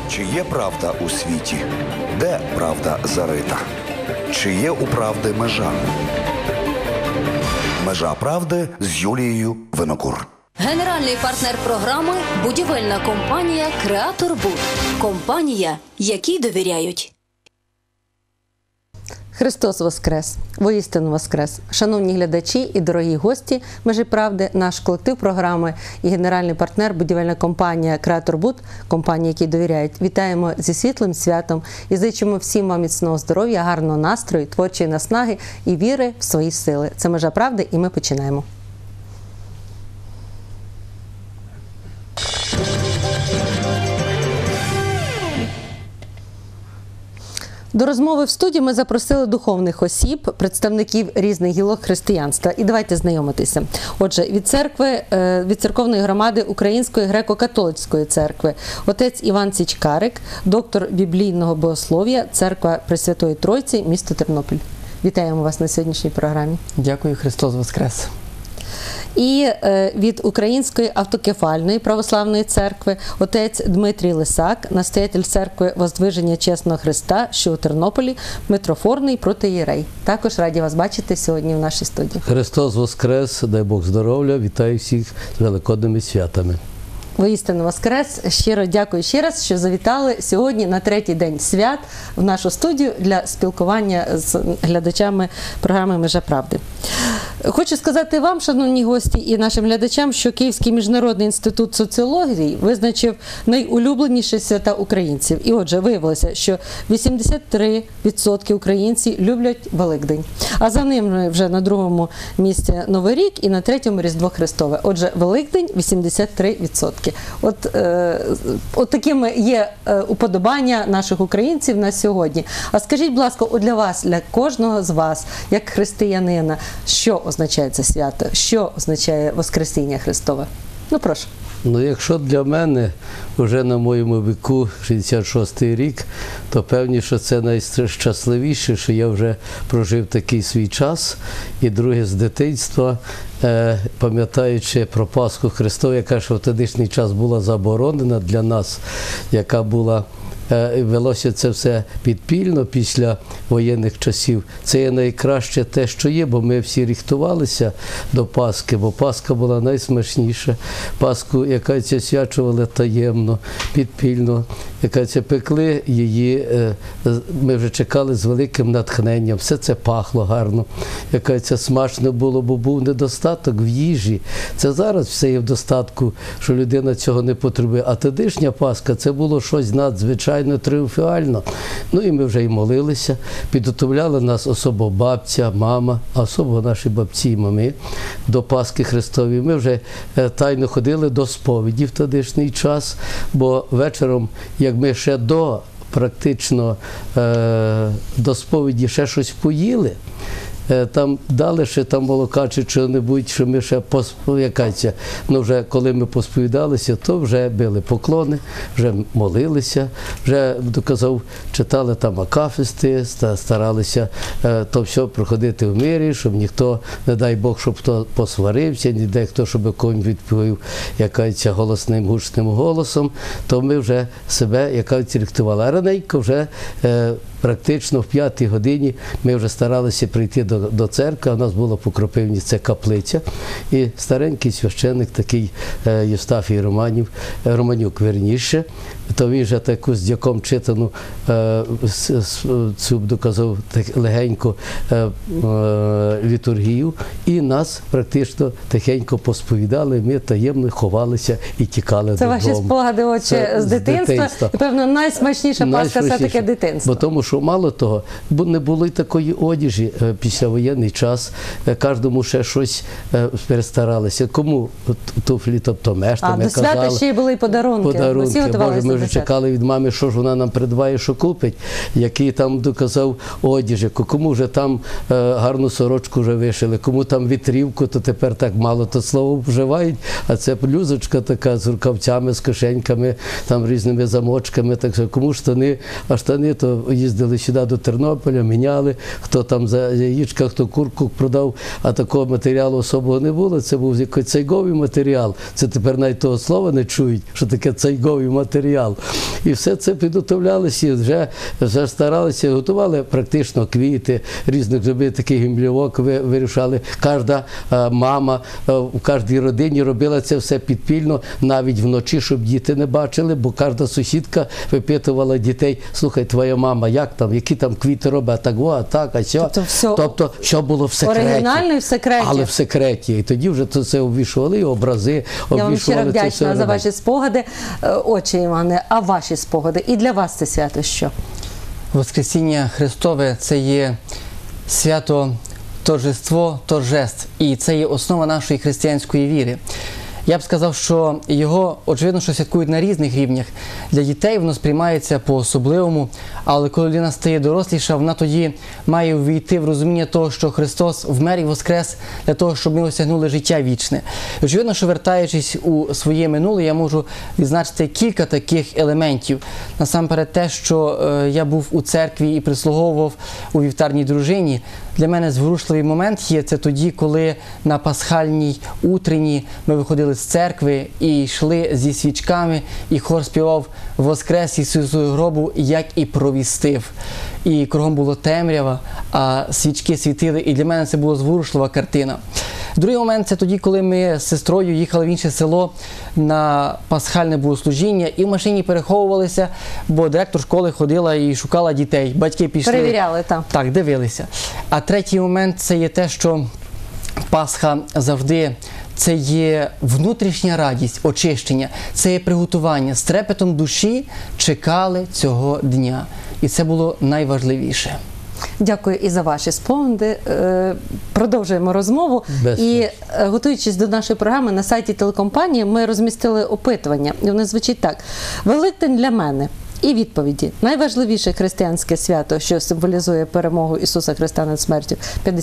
Чи є правда у світі? Де правда зарита? Чи є у правди межа? Межа правди з Юлією Винокур. Генеральний партнер програми – будівельна компанія «Креатор Буд». Компанія, якій довіряють. Христос Воскрес! Воістину Воскрес! Шановні глядачі і дорогі гості «Межі правди», наш колектив програми і генеральний партнер будівельна компанія «Креатор Буд», компанія, якій довіряють. Вітаємо зі світлим святом і зичимо всім вам міцного здоров'я, гарного настрою, творчої наснаги і віри в свої сили. Це «Межа правди» і ми починаємо. До розмови в студії ми запросили духовних осіб, представників різних гілок християнства. І давайте знайомитися. Отже, від церковної громади Української греко-католицької церкви отець Іван Січкарик, доктор біблійного богослов'я, Церква Пресвятої Тройці, місто Тернопіль. Вітаємо вас на сьогоднішній програмі. Дякую, Христос Воскрес! І від Української автокефальної православної церкви отець Дмитрій Лисак, настоятель церкви Воздвиження Чесного Христа, що у Тернополі, митрофорний протоієрей. Також раді вас бачити сьогодні в нашій студії. Христос Воскрес, дай Бог здоров'я, вітаю всіх з великодними святами. Воістину Воскрес! Щиро дякую ще раз, що завітали сьогодні на третій день свят в нашу студію для спілкування з глядачами програми «Межа правди». Хочу сказати вам, шановні гості, і нашим глядачам, що Київський міжнародний інститут соціології визначив найулюбленіші свята українців. І отже, виявилося, що 83% українців люблять Великдень. А за ним вже на другому місці Новий рік і на третьому Різдво Христове. Отже, Великдень 83%. От такими є уподобання наших українців на сьогодні. А скажіть, будь ласка, для вас, для кожного з вас, як християнина, що означає це свято? Що означає Воскресіння Христове? Ну, прошу. Ну, якщо для мене вже на моєму віку, 66-й рік, то певні, що це найщасливіше, що я вже прожив такий свій час. І друге, з дитинства, пам'ятаючи про Пасху Христову, яка ж в тодішній час була заборонена для нас, яка була велося це все підпільно після воєнних часів. Це є найкраще те, що є, бо ми всі рихтувалися до Пасхи, бо Пасха була найсмачніша. Пасху, яка це свячували таємно, підпільно, яка це пекли її, ми вже чекали з великим натхненням. Все це пахло гарно, яка це смачно було, бо був недостаток в їжі. Це зараз все є в достатку, що людина цього не потребує. А тодішня Пасха – це було щось надзвичайно тріумфально. Ну і ми вже і молилися, підготовляли нас особо бабця, мама, а особо наші бабці і мами до Пасхи Христової. Ми вже тайно ходили до сповіді в тодішній час, бо вечором, як ми ще практично до сповіді ще щось поїли, там дали ще там молока чи чого-небудь, що ми ще якась. Ну вже коли ми посповідалися, то вже били поклони, вже молилися, вже, доказав, читали там акафисти, старалися то все проходити в мирі, щоб ніхто, не дай Бог, щоб хто посварився, ні дехто, щоб когось відповів якась голосним, гучним голосом, то ми вже себе якась рихтували. А раненько вже практично в 5-й годині ми вже старалися прийти до церкви, у нас була по Кропивні, це каплиця, і старенький священник, такий Євстафій Романюк, верніше, то він вже таку з дяком читану цю доказав легенько літургію, і нас практично тихенько посповідали, ми таємно ховалися і тікали додому. Це ваші спогади, отче, з дитинства. І, певно, найсмачніша Пасха все-таки дитинство. Бо тому, що мало того, не було й такої одежі післявоєнний час, кожному ще щось перестаралися. Кому туфлі, тобто мештами казали. А до свята ще й були й подарунки. Боже, ми вже чекали від мами, що ж вона нам придбає, що купить, який там доказав одежі, кому вже там гарну сорочку вже вишили, кому там вітрівку, то тепер так мало то слово вживають, а це блюзочка така з рукавцями, з кишеньками, там різними замочками, так що кому штани, а штани то їздили сюди до Тернополя, міняли, хто там за яєчка, хто курку продав, а такого матеріалу особого не було, це був якийсь цейговий матеріал, це тепер навіть того слова не чують, що таке цейговий матеріал. І все це підготовлялося, вже старалися, готували практично квіти, різних зробили такий гімблівок, вирішали. Кожна мама в кожній родині робила це все підпільно, навіть вночі, щоб діти не бачили, бо кожна сусідка випитувала дітей: слухай, твоя мама, як там, які там квіти робить, а так, а так, а сьо. Тобто, що було в секреті. Оригінально і в секреті. Але в секреті. І тоді вже це обвішували, і образи, Я вам щиро обвішували це все. вдячна за ваші спогади. Отче Іване, а ваші спогади? І для вас це свято що? Воскресіння Христове – це є свято торжество торжеств, і це є основа нашої християнської віри. Я б сказав, що його, очевидно, що святкують на різних рівнях. Для дітей воно сприймається по-особливому, але коли людина стає доросліша, вона тоді має ввійти в розуміння того, що Христос вмер і воскрес для того, щоб ми осягнули життя вічне. І очевидно, що вертаючись у своє минуле, я можу відзначити кілька таких елементів. Насамперед те, що я був у церкві і прислуговував у вівтарній дружині. Для мене зворушливий момент є це тоді, коли на пасхальній утренні ми виходили з церкви і йшли зі свічками, і хор співав «Воскрес Ісус із гробу, як і провістив». І кругом було темрява, а свічки світили, і для мене це була зворушлива картина. Другий момент – це тоді, коли ми з сестрою їхали в інше село на пасхальне богослужіння і в машині переховувалися, бо директор школи ходила і шукала дітей. Батьки пішли. Перевіряли там. Так, дивилися. А третій момент – це є те, що Пасха завжди це є внутрішня радість, очищення, це є приготування. З трепетом душі чекали цього дня. І це було найважливіше. Дякую і за ваші спогади. Продовжуємо розмову. І готуючись до нашої програми, на сайті телекомпанії ми розмістили опитування. І воно звучить так. Великдень для мене. І відповіді. Найважливіше християнське свято, що символізує перемогу Ісуса Христа над смертю,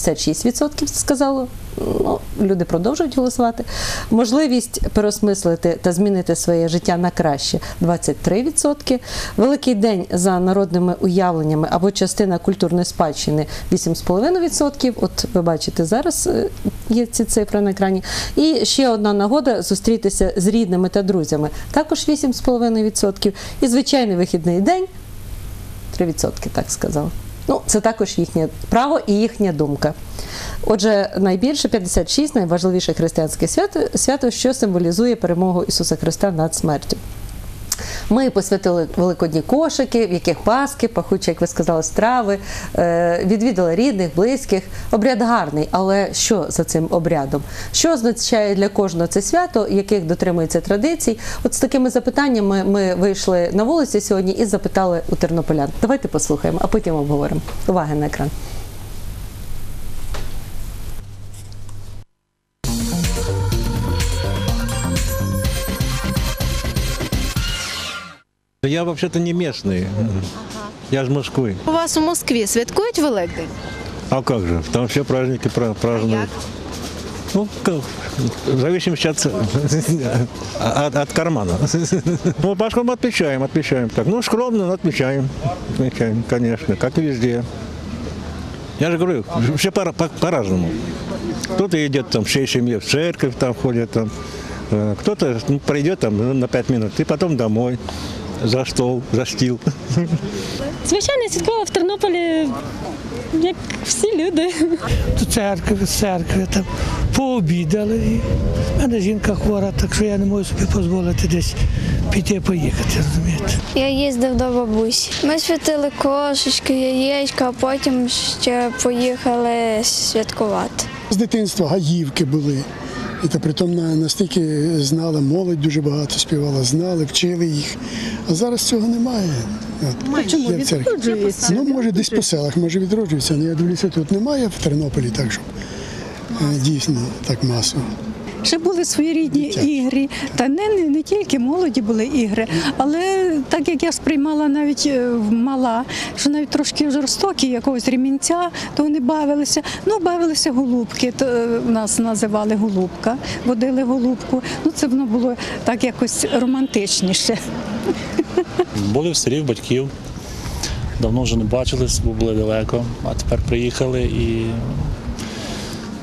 56% сказало. Ну, люди продовжують голосувати. Можливість переосмислити та змінити своє життя на краще – 23%. Великий день за народними уявленнями або частина культурної спадщини – 8,5%. От ви бачите, зараз є ці цифри на екрані. І ще одна нагода – зустрітися з рідними та друзями – також 8,5%. І звичайний вихідний день – 3%, так сказав. Ну, це також їхнє право і їхня думка. Отже, найбільше 56 – найважливіше християнське свято, що символізує перемогу Ісуса Христа над смертю. Ми посвятили великодні кошики, в яких паски, пахучі, як ви сказали, страви, відвідали рідних, близьких. Обряд гарний, але що за цим обрядом? Що означає для кожного це свято, яких дотримується традицій? От з такими запитаннями ми вийшли на вулиці сьогодні і запитали у тернополян. Давайте послухаємо, а потім обговоримо. Увага на екран. Я вообще-то не местный, я из Москвы. У вас у Москві святкують Великдень? А как же, там все праздники празднуют. Ну, в зависимости от кармана. Ну, Пасху мы отмечаем. Так, ну, скромно, но отмечаем, конечно, как и везде. Я же говорю, все по-разному. Кто-то идет там всей семьей в церковь, там ходит, там. Кто-то придет там на 5 минут и потом домой. За стол, за стіл. Звичайно, святкувала в Тернополі, як всі люди. До церкви, там пообідали. У мене жінка хвора, так що я не можу собі дозволити десь піти поїхати, розумієте. Я їздив до бабусі. Ми святили кошечки, яєчка, а потім ще поїхали святкувати. З дитинства гаївки були. І та притом настільки знала, молодь дуже багато співала, знали, вчили їх. А зараз цього немає. Чому відроджується? Ну, може, десь по селах, може, відроджується. Але я дивлюся, тут немає в Тернополі, так що дійсно так масово. Ще були своєрідні ігри, та не тільки молоді були ігри, але так як я сприймала навіть мала, що навіть трошки жорстокі, якогось ремінця, то вони бавилися. Ну, бавилися голубки, то нас називали голубка, водили голубку. Ну, це воно було так якось романтичніше. Були в селі в батьків, давно вже не бачились, бо були далеко, а тепер приїхали і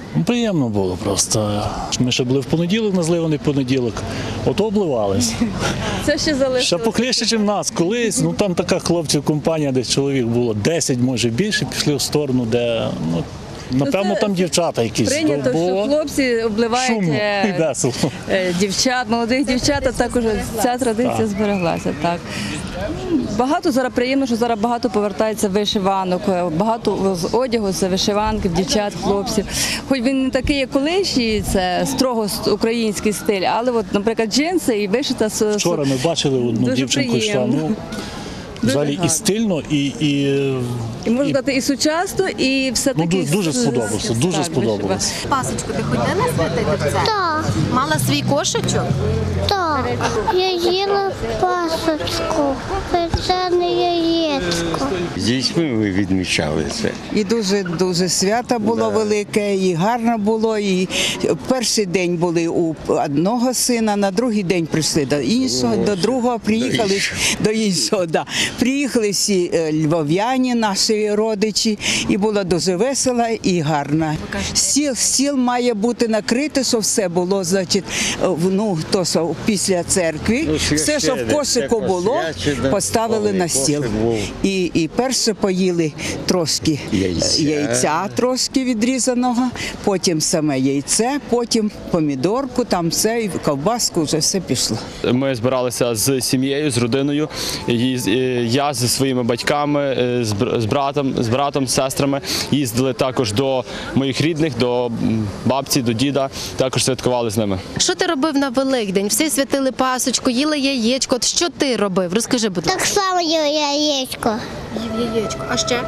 Приємно було просто. Ми ще були в понеділок, на зливаний понеділок, от обливались. Це ще залишилося. Ще похлеще, ніж нас. Колись, там така хлопців компанія, десь чоловік було 10, може більше, пішли в сторону, де, напевно, там дівчата якісь. Прийнято, що хлопці обливають шумно і весело. дівчат, молодих дівчат, а також ця традиція збереглася. Так. Багато зараз приємно, що зараз багато повертається вишиванок, багато з одягу, це вишиванки, дівчат, хлопців. Хоч він не такий, як колишній, це строго український стиль, але, от, наприклад, джинси і вишита. Вчора ми бачили одну дівчинку, йшла, взагалі і стильно, і можна сказати, і сучасно, і все-таки... Дуже сподобалося, дуже сподобалося. Пасочку ти ходила святити в церкву? Так. Мала свій кошечок? Так, я їла пасочку, печене яєчко. З дітьми ми відмічали це. І дуже свято було велике, і гарно було. І перший день були у одного сина, на другий день прийшли до іншого, до другого, приїхали до іншого. Да. Приїхали всі львов'яні, наші родичі, і було дуже весело і гарно. Стіл має бути накритий, щоб все було, значить, то, що після церкви, все, що в кошику було, поставили на стіл. І перше поїли трошки яйця трошки відрізаного, потім саме яйце, потім помідорку, там все, і ковбаску, вже все пішло. Ми збиралися з сім'єю, з родиною, я зі своїми батьками, з братом, з сестрами, їздили також до моїх рідних, до бабці, до діда, також святкували з ними. Що ти робив на Великдень? Всі святили пасочку, їли яєчко. От що ти робив? Розкажи, будь ласка. Так само їв яєчко. Їв яєчко. А ще?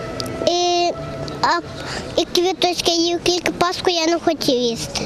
І квіточки їв, тільки паску я не хотів їсти.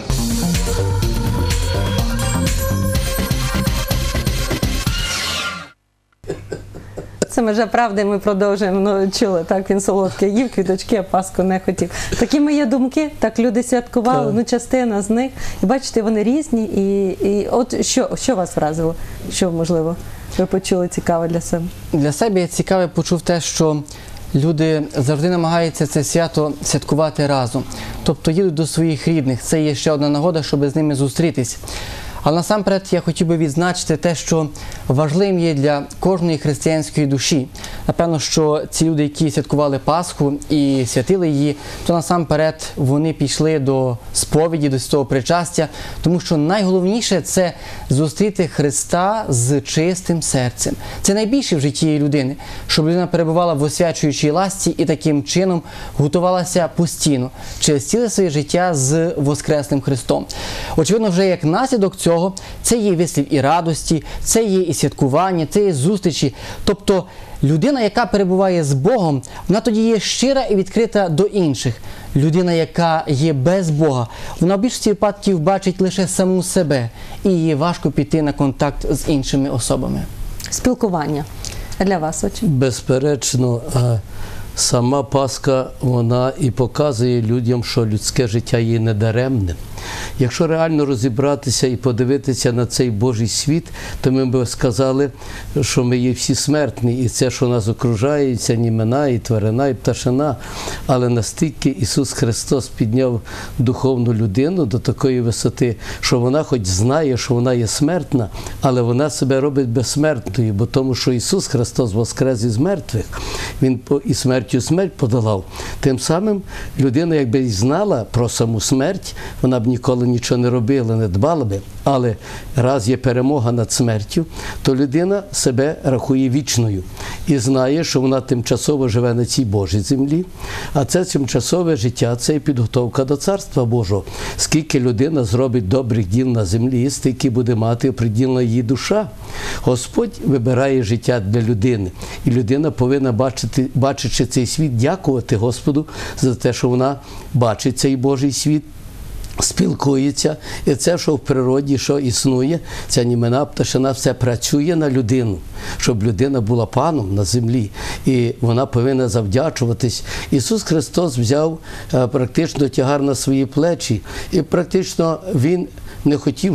Це межа правди, ми продовжуємо. Чули, так, він солодке їв, квіточки, а паску не хотів. Такі мої думки, так люди святкували, частина з них. І бачите, вони різні. І от що вас вразило? Що, можливо, ви почули цікаве для себе? Для себе я цікаве почув те, що люди завжди намагаються це свято святкувати разом. Тобто їдуть до своїх рідних. Це є ще одна нагода, щоб з ними зустрітись. Але насамперед я хотів би відзначити те, що важливим є для кожної християнської душі. Напевно, що ці люди, які святкували Пасху і святили її, то насамперед вони пішли до сповіді, до святого причастя, тому що найголовніше – це зустріти Христа з чистим серцем. Це найбільше в житті людини, щоб людина перебувала в освячуючій ласці і таким чином готувалася постійно через ціле своє життя з Воскреслим Христом. Очевидно, вже як наслідок цього, це є вислів і радості, це є і святкування, це є зустрічі. Тобто людина, яка перебуває з Богом, вона тоді є щира і відкрита до інших. Людина, яка є без Бога, вона в більшості випадків бачить лише саму себе, і їй важко піти на контакт з іншими особами. Спілкування. А для вас, отче? Безперечно, сама Пасха, вона і показує людям, що людське життя є недаремним. Якщо реально розібратися і подивитися на цей Божий світ, то ми б сказали, що ми є всі смертні, і це, що нас окружає, і ця німена, і тварина, і пташина. Але настільки Ісус Христос підняв духовну людину до такої висоти, що вона хоч знає, що вона є смертна, але вона себе робить безсмертною, бо тому, що Ісус Христос воскрес із мертвих, Він і смертю смерть подолав. Тим самим людина, якби й знала про саму смерть, вона б ніколи нічого не робила, не дбала би. Але раз є перемога над смертю, то людина себе рахує вічною і знає, що вона тимчасово живе на цій Божій землі, а це тимчасове життя, це і підготовка до Царства Божого. Скільки людина зробить добрих діл на землі, стільки буде мати оприділена її душа. Господь вибирає життя для людини, і людина повинна, бачачи цей світ, дякувати Господу за те, що вона бачить цей Божий світ, спілкується, і це, що в природі, що існує, ця німена, пташина, все працює на людину, щоб людина була паном на землі, і вона повинна завдячуватись. Ісус Христос взяв практично тягар на свої плечі, і практично Він не хотів, щоб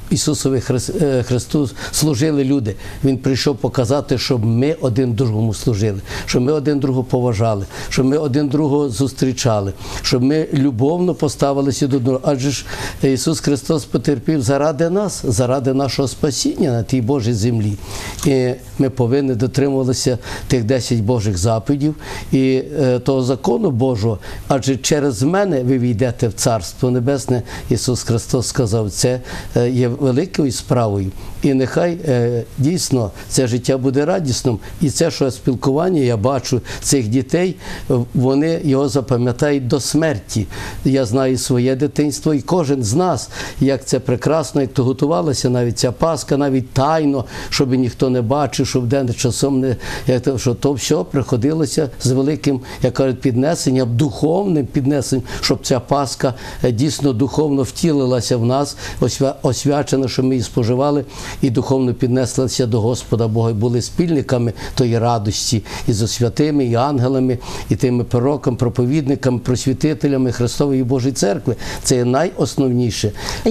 Ісусові Христу служили люди. Він прийшов показати, щоб ми один другому служили, щоб ми один другого поважали, щоб ми один другого зустрічали, щоб ми любовно поставилися до одного. Адже ж Ісус Христос потерпів заради нас, заради нашого спасіння на тій Божій землі. І ми повинні дотримуватися тих 10 Божих заповідей і того закону Божого, адже через мене ви війдете в Царство Небесне. Ісус Христос сказав, це є великою справою. І нехай дійсно це життя буде радісним. І це, що спілкування, я бачу цих дітей, вони його запам'ятають до смерті. Я знаю своє дитинство, і кожен з нас, як це прекрасно, як то готувалася навіть ця Пасха, навіть тайно, щоб ніхто не бачив, щоб день часом не... що то все приходилося з великим, як кажуть, піднесенням, духовним піднесенням, щоб ця Пасха дійсно духовно втілилася в нас, освячена, щоб ми її споживали і духовно піднеслися до Господа Бога, і були спільниками тої радості і зі святими, і ангелами, і тими пророками, проповідниками, просвітителями Христової Божої Церкви. Це є найосновніше.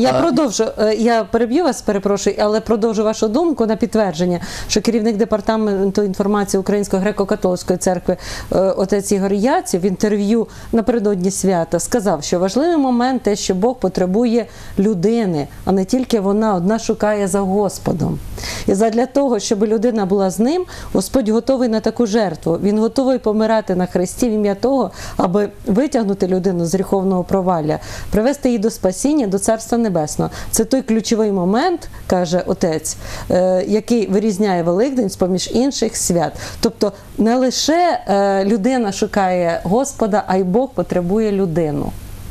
Я переб'ю вас, перепрошую, але продовжу вашу думку на підтвердження, що керівник департаменту інформації Української греко-католицької церкви отець Ігор Яців в інтерв'ю напередодні свята сказав, що важливий момент те, що Бог потребує людини, а не тільки вона одна шукає за Господом. І задля того, щоб людина була з ним, Господь готовий на таку жертву. Він готовий помирати на хресті в ім'я того, аби витягнути людину з гріховного провалля, привести її до спасіння, до Царства Небесного. Це той ключовий момент, каже отець, який вирізняє Великдень з-поміж інших свят. Тобто не лише людина шукає Господа, а й Бог потребує людину.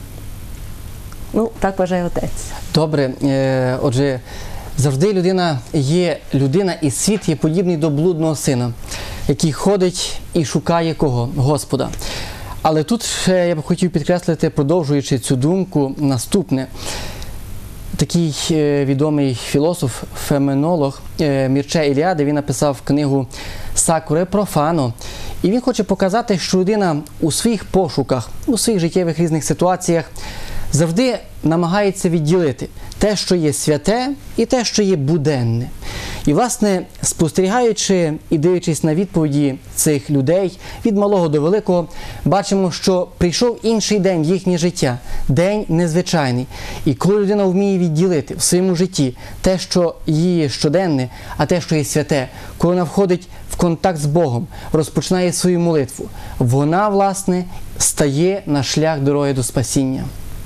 Ну, так вважає отець. Добре. Отже, завжди людина є людина, і світ є подібний до блудного сина, який ходить і шукає кого? Господа. Але тут ще я б хотів підкреслити, продовжуючи цю думку, наступне. Такий відомий філософ, феноменолог Мірче Іліади, він написав книгу «Сакуре профано». І він хоче показати, що людина у своїх пошуках, у своїх життєвих різних ситуаціях завжди намагається відділити те, що є святе, і те, що є буденне. І, власне, спостерігаючи і дивлячись на відповіді цих людей, від малого до великого, бачимо, що прийшов інший день в їхнє життя, день незвичайний. І коли людина вміє відділити в своєму житті те, що є щоденне, а те, що є святе, коли вона входить в контакт з Богом, розпочинає свою молитву, вона, власне, стає на шлях дороги до спасіння.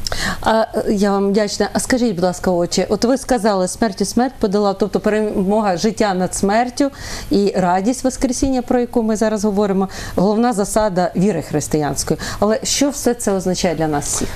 Я вам вдячна. А скажіть, будь ласка, отче, от ви сказали, смертю смерть подолав, тобто перемога життя над смертю і радість Воскресіння, про яку ми зараз говоримо, головна засада віри християнської. Але що все це означає для нас всіх?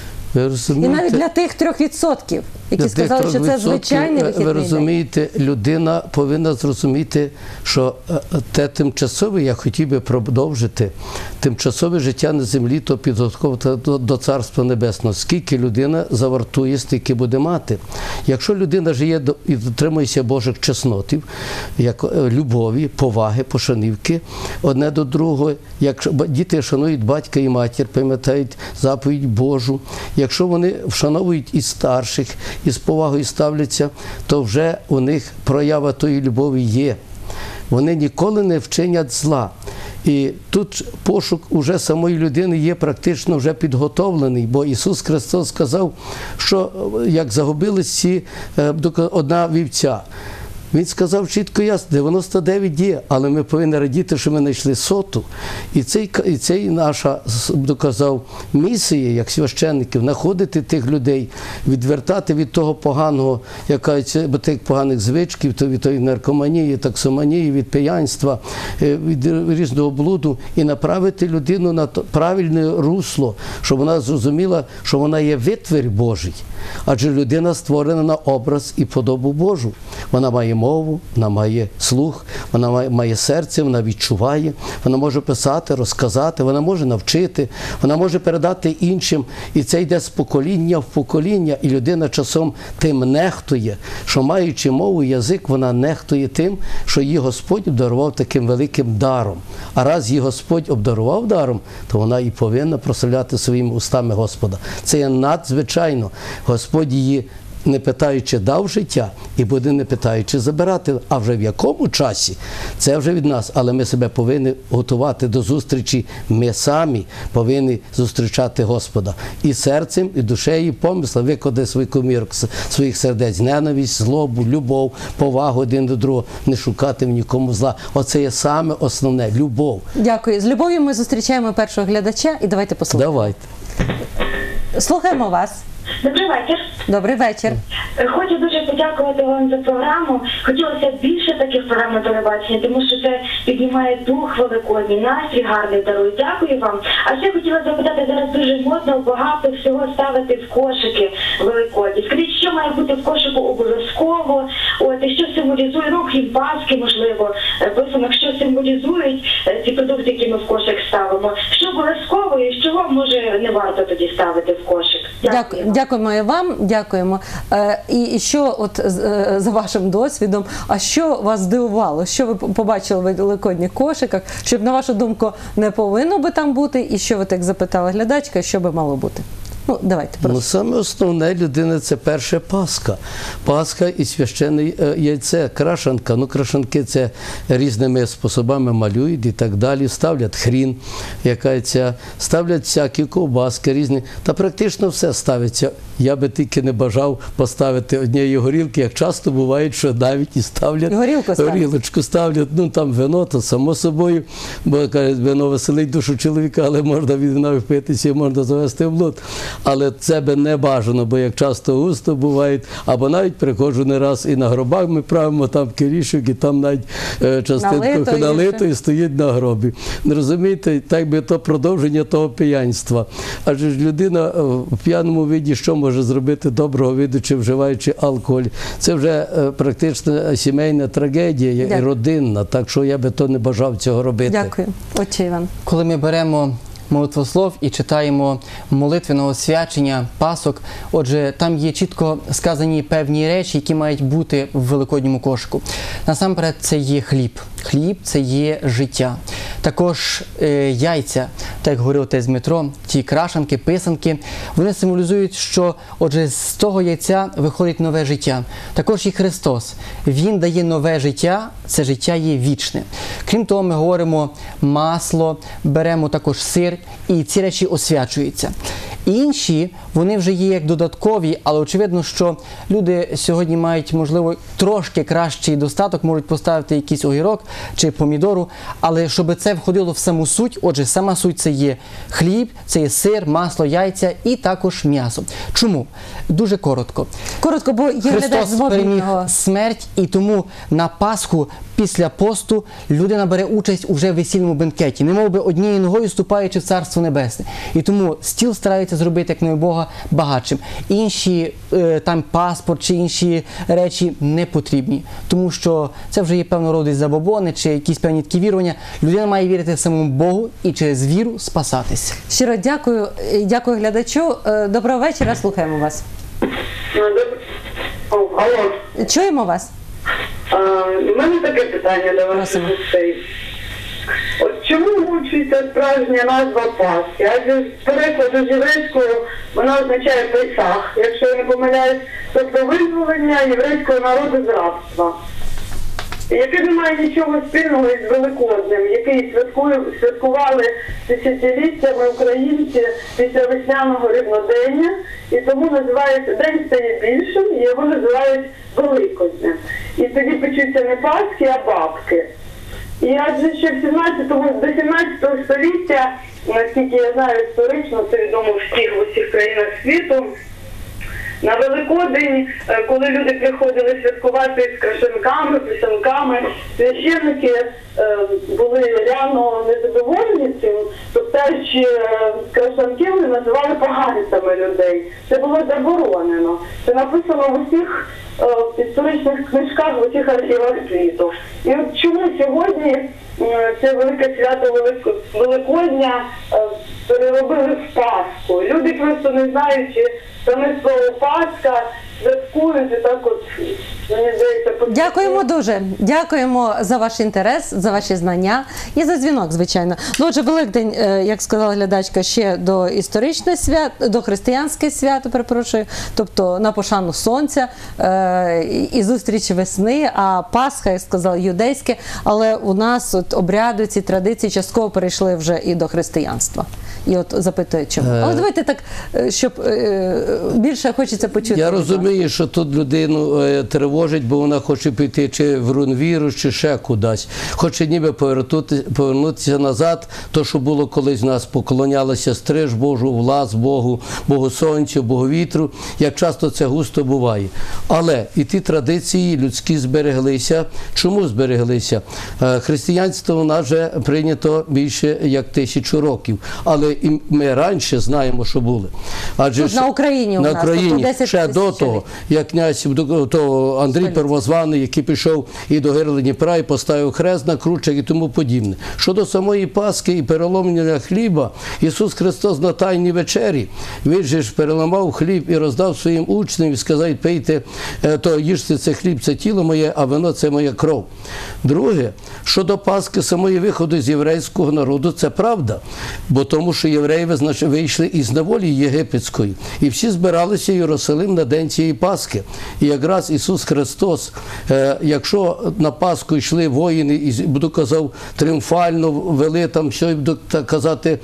І навіть для тих 3%, які сказали, що це звичайний вихідний день. Ви розумієте, людина повинна зрозуміти, що те тимчасове, я хотів би продовжити, тимчасове життя на землі, то підготовка до Царства Небесного. Скільки людина завартує, стільки буде мати. Якщо людина живе і дотримується Божих чеснотів, як любові, поваги, пошанівки одне до другого, як діти шанують батька і матір, пам'ятають заповідь Божу, якщо вони вшановують і старших, і з повагою ставляться, то вже у них проява тої любові є. Вони ніколи не вчинять зла. І тут пошук уже самої людини є практично вже підготовлений, бо Ісус Христос сказав, що як загубились всі одна вівця. Він сказав чітко ясно, 99 є, але ми повинні радіти, що ми знайшли 100-ту. І це наша, доказав, місія, як священників, знаходити тих людей, відвертати від того поганого, від тих поганих звичків, від тої наркоманії, таксоманії, від п'янства, від різного блуду, і направити людину на правильне русло, щоб вона зрозуміла, що вона є витвір Божий. Адже людина створена на образ і подобу Божу. Вона має мову, вона має слух, вона має серце, вона відчуває, вона може писати, розказати, вона може навчити, вона може передати іншим. І це йде з покоління в покоління, і людина часом тим нехтує, що маючи мову, язик, вона нехтує тим, що її Господь обдарував таким великим даром. А раз її Господь обдарував даром, то вона і повинна прославляти своїми устами Господа. Це є надзвичайно. Господь її не питаючи дав життя, і буде не питаючи забирати. А вже в якому часі, це вже від нас. Але ми себе повинні готувати до зустрічі. Ми самі повинні зустрічати Господа. І серцем, і душею, і помислом викладати свій комірок своїх сердець. Ненависть, злобу, любов, повагу один до другого. Не шукати в нікому зла. Оце є саме основне – любов. Дякую. З любов'ю ми зустрічаємо першого глядача і давайте послухаємо. Давайте. Слухаємо вас. Добрий вечір. Добрий вечір. Хочу дуже подякувати вам за програму. Хотілося б більше таких програм на телебаченні, тому що це піднімає дух великодній, настрій гарний дарує. Дякую вам. А ще хотіла запитати, зараз дуже модно багато всього ставити в кошики великодні. Скажіть, що має бути в кошику обов'язково? От, і що символізує, ну, крім Пасхи, можливо, писанок, що символізують ці продукти, які ми в кошик ставимо? Що обов'язково і що, може, не варто тоді ставити в кошик? Дякуємо і вам, дякуємо. І що от за вашим досвідом, а що вас здивувало? Що ви побачили в великодніх кошиках, щоб, на вашу думку, не повинно би там бути? І що ви так запитала глядачка, що би мало бути? Ну, давайте, прошу. Ну, саме основне людина – це перше Пасха. Пасха і священне яйце, крашанка. Ну, крашанки – це різними способами малюють і так далі. Ставлять хрін, ставлять всякі ковбаски різні. Та практично все ставиться. Я би тільки не бажав поставити однієї горілки, як часто буває, що навіть і ставлять горілочку. Ставлять, ну, там вино, то само собою, бо, кажуть, вино веселить душу чоловіка, але можна від вина впитися, можна завести в блуд. Але це би не бажано, бо як часто густо бувають, або навіть приходжу не раз і на гробах ми правимо, там кирішок, і там навіть частинку налито і стоїть на гробі. Не розумієте, так би то продовження того п'янства. Адже ж людина в п'яному виді що може зробити доброго виду, чи вживаючи алкоголь? Це вже практично сімейна трагедія і родинна, так що я би то не бажав цього робити. Дякую. Отче Іван. Коли ми беремо молитвослов і читаємо молитвеного освячення, пасок. Отже, там є чітко сказані певні речі, які мають бути в великодньому кошику. Насамперед, це є хліб. Хліб – це є життя. Також яйця, так як говорив отець Дмитро, ті крашанки, писанки, вони символізують, що, отже, з того яйця виходить нове життя. Також і Христос. Він дає нове життя, це життя є вічне. Крім того, ми говоримо масло, беремо також сир, і ці речі освячуються. Інші, вони вже є як додаткові, але очевидно, що люди сьогодні мають, можливо, трошки кращий достаток, можуть поставити якийсь огірок чи помідору, але щоб це входило в саму суть, отже, сама суть – це є хліб, це є сир, масло, яйця і також м'ясо. Чому? Дуже коротко. Коротко, бо є Христос переміг смерть, і тому на Пасху після посту людина бере участь уже в весільному бенкеті, немов би однією ногою ступаючи в Царство Небесне. І тому стіл стараються зробити, як не Бога, багатшим. Інші, там паспорт чи інші речі не потрібні, тому що це вже є певного роду забобони чи якісь певні такі вірування. Людина має вірити в самому Богу і через віру спасатися. Щиро дякую. Дякую глядачу. Доброго вечора, слухаємо вас. Алло. Чуємо вас? У мене таке питання до вас. От чому мучується справжня назва Пасхи? Адже з перекладу з єврейського вона означає Песах, якщо я не помиляюсь, тобто визволення єврейського народу з рабства. Яке не має нічого спільного із Великоднем, який святкували десятиліттями українці після весняного рівнодення, і тому називається день стає більшим, і його називають Великоднем. І тоді печуться не Пасхи, а бабки. І адже ще до 17 століття, наскільки я знаю історично, це відомо в усіх країнах світу, на Великодень, коли люди приходили святкувати з крашенками, писанками, священники були реально незадоволені цим, тобто крашанки вони називали поганцями людей. Це було заборонено. Це написано в усіх історичних книжках, в усіх архівах світу. І от чому сьогодні це велике свято Великодня переробили в Пасху. Люди просто не знаючи саме слово Пасха, святкують і так от Мені здається, Дякуємо дуже. Дякуємо за ваш інтерес, за ваші знання і за дзвінок, звичайно. Ну, отже, Великдень, як сказала глядачка, ще до історичне свято, до християнське свято, перепрошую, тобто на пошану сонця і зустріч весни, а Пасха, як сказала, юдейське, але у нас от обряди, ці традиції частково перейшли вже і до християнства. І от запитую, чому. Але давайте так, щоб більше хочеться почути. Я розумію, що тут людину тривожить, бо вона хоче піти чи в рунвіру, чи ще кудись. Хоче ніби повернутися назад, то, що було колись в нас, поклонялися стриж Божу, влас Богу, Богу Сонцю, Богу вітру, як часто це густо буває. Але і ті традиції людські збереглися. Чому збереглися? Християнство у нас вже прийнято більше як 1000 років. Але і ми раніше знаємо, що були. Адже на Україні у нас, на Україні, ще до того, як князь Андрій Первозваний, який пішов і до гирла Дніпра, і поставив хрест на кручах і тому подібне. Щодо самої Пасхи і переломлення хліба, Ісус Христос на Тайній вечері, Він же ж переламав хліб і роздав своїм учням і сказав: пийте, то їжте це хліб, це тіло моє, а вино це моя кров. Друге, щодо Пасхи, самої виходу з єврейського народу, це правда, бо тому що євреї вийшли із неволі єгипетської, і всі збиралися в Єрусалим на день цієї Пасхи. І якраз Ісус Христос, якщо на Пасху йшли воїни, і, буду казав, тріумфально вели там, все, буду казати,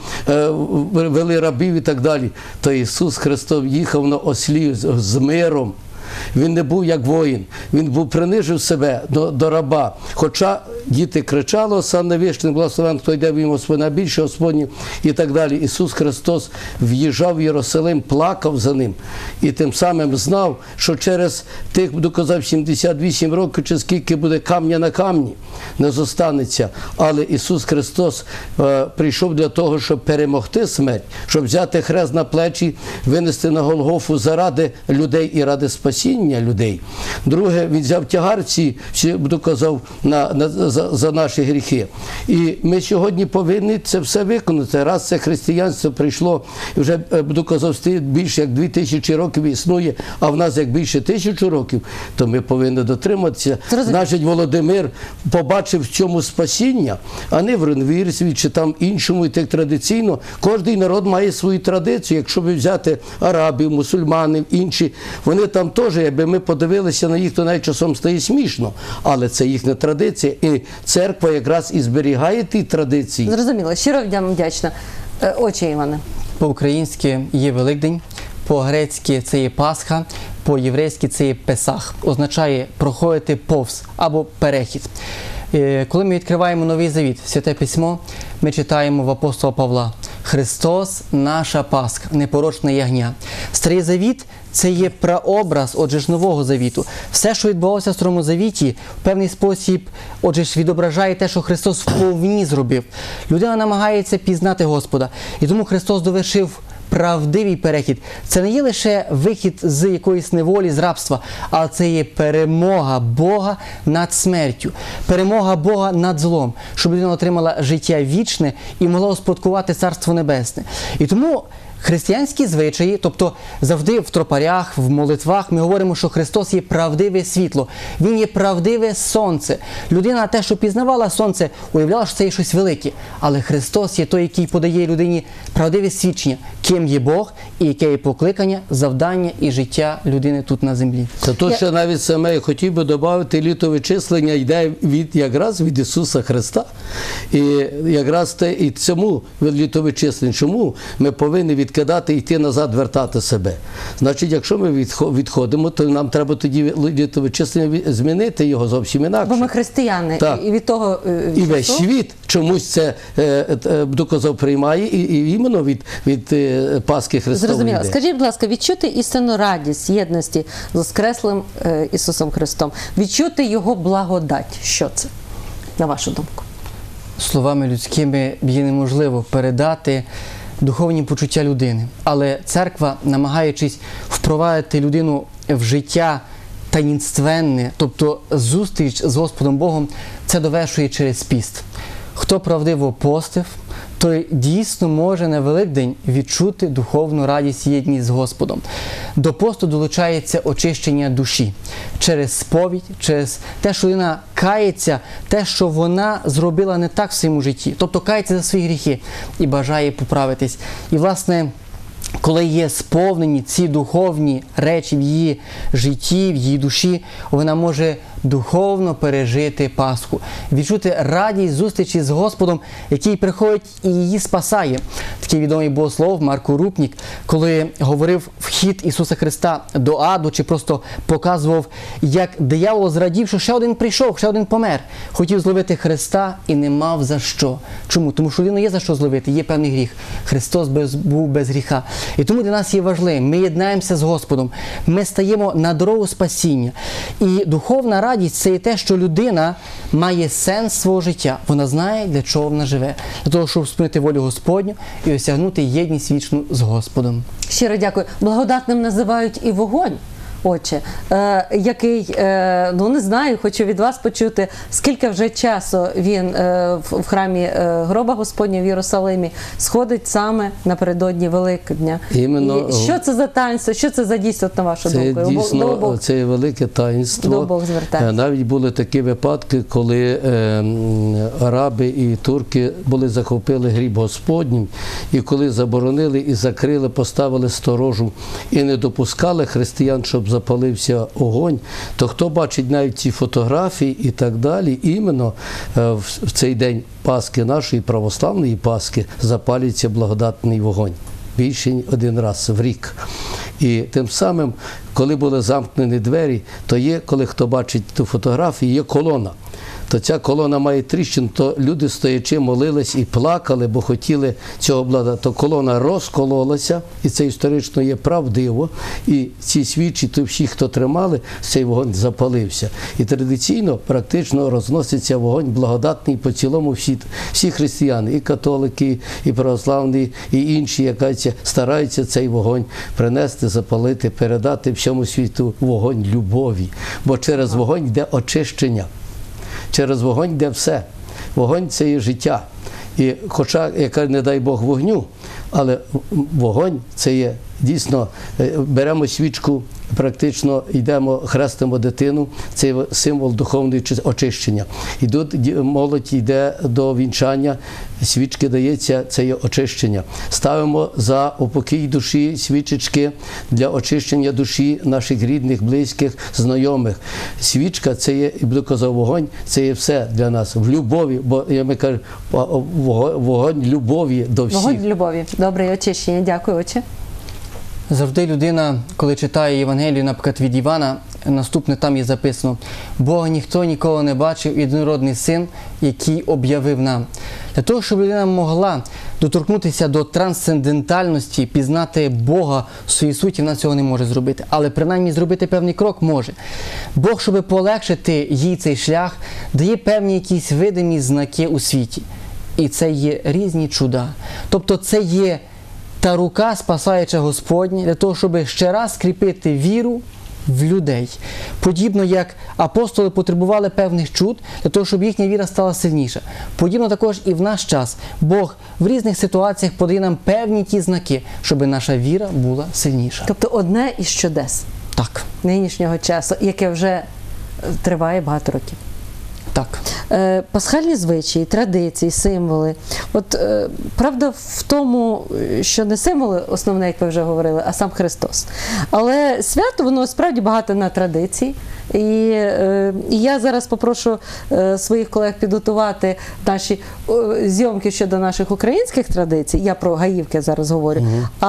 вели рабів і так далі, то Ісус Христос їхав на ослі з миром. Він не був як воїн, він принижив себе до раба. Хоча діти кричали: «Осанна вічний, благословен, хто йде в ім'я Господня, більше Господні» і так далі. Ісус Христос в'їжджав в Єрусалим, плакав за ним. І тим самим знав, що через тих, буду казав, 78 років, чи скільки буде камня на камні, не зостанеться. Але Ісус Христос прийшов для того, щоб перемогти смерть, щоб взяти хрест на плечі, винести на Голгофу заради людей і ради спасіння людей. Друге, Він взяв тягар буду казав, за наші гріхи. І ми сьогодні повинні це все виконати. Раз це християнство прийшло, вже, буду казав, більше як 2000 років існує, а в нас як більше 1000 років, то ми повинні дотриматися. Значить, Володимир побачив в цьому спасіння, а не в рунвірстві чи там іншому, і так традиційно. Кожен народ має свою традицію. Якщо ви взяти арабів, мусульманів, інші, вони там теж, якби ми подивилися на їх, то навіть часом стає смішно. Але це їхня традиція. І церква якраз і зберігає ті традиції. Зрозуміло. Щиро вам вдячна. Отче Іване. По-українськи є Великдень, по-грецьки це є Пасха, по-єврейськи це є Песах. Означає проходити повз або перехід. Коли ми відкриваємо Новий Завіт, Святе Письмо, ми читаємо в апостола Павла: «Христос – наша Пасха, непорочне ягня». Старий Завіт – це є прообраз, отже ж, Нового Завіту. Все, що відбувалося в Старому Завіті, в певний спосіб, отже ж, відображає те, що Христос вповні зробив. Людина намагається пізнати Господа. І тому Христос довершив правдивий перехід. Це не є лише вихід з якоїсь неволі, з рабства, але це є перемога Бога над смертю, перемога Бога над злом, щоб людина отримала життя вічне і могла успадкувати Царство Небесне. І тому християнські звичаї, тобто завжди в тропарях, в молитвах ми говоримо, що Христос є правдиве світло, Він є правдиве сонце. Людина те, що пізнавала сонце, уявляла, що це є щось велике. Але Христос є той, який подає людині правдиве свідчення, ким є Бог і яке є покликання, завдання і життя людини тут на землі. Та тут ще навіть саме я хотів би додати, літовичислення йде якраз від Ісуса Христа. І якраз і цьому літовичисленню, чому ми повинні відкидати і йти назад, вертати себе. Значить, якщо ми відходимо, то нам треба тоді літовичислення змінити його зовсім інакше. Бо ми християни. Так. І від того і весь світ чомусь це доказав приймає, і іменно від Пасхи Христової. Зрозуміло. Скажіть, будь ласка, відчути істинну радість, єдності з Воскреслим Ісусом Христом, відчути Його благодать. Що це, на вашу думку? Словами людськими є неможливо передати духовні почуття людини. Але церква, намагаючись впровадити людину в життя таїнственне, тобто зустріч з Господом Богом, це довершує через піст. Хто правдиво постив, той дійсно може на Великдень відчути духовну радість і єдність з Господом. До посту долучається очищення душі через сповідь, через те, що людина кається, те, що вона зробила не так в своєму житті. Тобто кається за свої гріхи і бажає поправитись. І, власне, коли є сповнені ці духовні речі в її житті, в її душі, вона може духовно пережити Пасху, відчути радість зустрічі з Господом, який приходить і її спасає. Такий відомий богослов Марко Рупнік, коли говорив вхід Ісуса Христа до аду, чи просто показував, як диявол зрадів, що ще один прийшов, ще один помер. Хотів зловити Христа і не мав за що. Чому? Тому що людину є за що зловити, є певний гріх. Христос був без гріха. І тому для нас є важливим, ми єднаємося з Господом, ми стаємо на дорогу спасіння. І духовна радість – це і те, що людина має сенс свого життя. Вона знає, для чого вона живе. Для того, щоб сповнити волю Господню і осягнути єдність вічну з Господом. Щиро дякую. Благодатним називають і вогонь. Отче, який, ну не знаю, хочу від вас почути, скільки вже часу він в храмі Гроба Господня в Єрусалимі сходить саме напередодні Великодня. Іменно, і що це за таїнство, що це за дійство, на вашу думку? Це дійсно, це велике таїнство. До Бога звертається. Навіть були такі випадки, коли араби і турки захопили гріб Господнім, і коли заборонили і закрили, поставили сторожу і не допускали християн, щоб запалився огонь, то хто бачить навіть ці фотографії і так далі, іменно в цей день Пасхи, нашої православної Пасхи, запалюється благодатний вогонь. Більше один раз в рік. І тим самим, коли були замкнені двері, то є, коли хто бачить ту фотографію, є колона. То ця колона має тріщину, то люди стоячи молились і плакали, бо хотіли цього блага. То колона розкололася, і це історично є правдиво, і ці свічі, то всі, хто тримали, цей вогонь запалився. І традиційно, практично розноситься вогонь благодатний по цілому всі християни, і католики, і православні, і інші, які стараються цей вогонь принести, запалити, передати всьому світу вогонь любові. Бо через вогонь йде очищення. Через вогонь йде все. Вогонь – це є життя. І хоча, яка не дай Бог вогню, але вогонь – це є дійсно, беремо свічку, практично йдемо, хрестимо дитину, це символ духовного очищення. Молодь йде до вінчання, свічки дається, це є очищення. Ставимо за упокій душі свічечки для очищення душі наших рідних, близьких, знайомих. Свічка – це є, і буду казав, вогонь – це є все для нас, в любові, бо я кажу, вогонь любові до всіх. Вогонь любові. Добре, очищення. Дякую, отче. Завжди людина, коли читає Євангелію, наприклад, від Івана, наступне там є записано: «Бога ніхто ніколи не бачив, єдинородний Син, який об'явив нам». Для того, щоб людина могла доторкнутися до трансцендентальності, пізнати Бога в своїй суті, вона цього не може зробити. Але принаймні зробити певний крок може. Бог, щоб полегшити їй цей шлях, дає певні якісь видимі знаки у світі. І це є різні чуда. Тобто це є та рука, спасаюча Господня, для того, щоб ще раз скріпити віру в людей. Подібно як апостоли потребували певних чуд, для того, щоб їхня віра стала сильніша. Подібно також і в наш час. Бог в різних ситуаціях подає нам певні ті знаки, щоб наша віра була сильніша. Тобто одне із чудес. Так. Нинішнього часу, яке вже триває багато років. Так. Пасхальні звичаї, традиції, символи. От правда в тому, що не символи основне, як ви вже говорили, а сам Христос. Але свято, воно справді багато на традиції. І я зараз попрошу своїх колег підготувати наші зйомки щодо наших українських традицій. Я про гаївки зараз говорю.